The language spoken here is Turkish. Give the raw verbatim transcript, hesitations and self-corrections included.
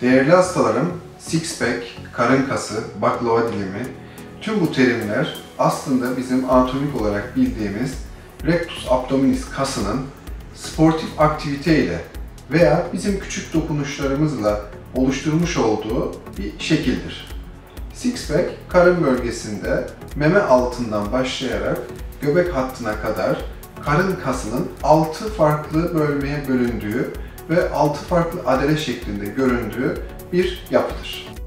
Değerli hastalarım, six pack, karın kası, baklava dilimi, tüm bu terimler aslında bizim anatomik olarak bildiğimiz rectus abdominis kasının sportif aktivite ile veya bizim küçük dokunuşlarımızla oluşturmuş olduğu bir şekildir. Six pack, karın bölgesinde meme altından başlayarak göbek hattına kadar karın kasının altı farklı bölmeye bölündüğü ve altı farklı adele şeklinde göründüğü bir yapıdır.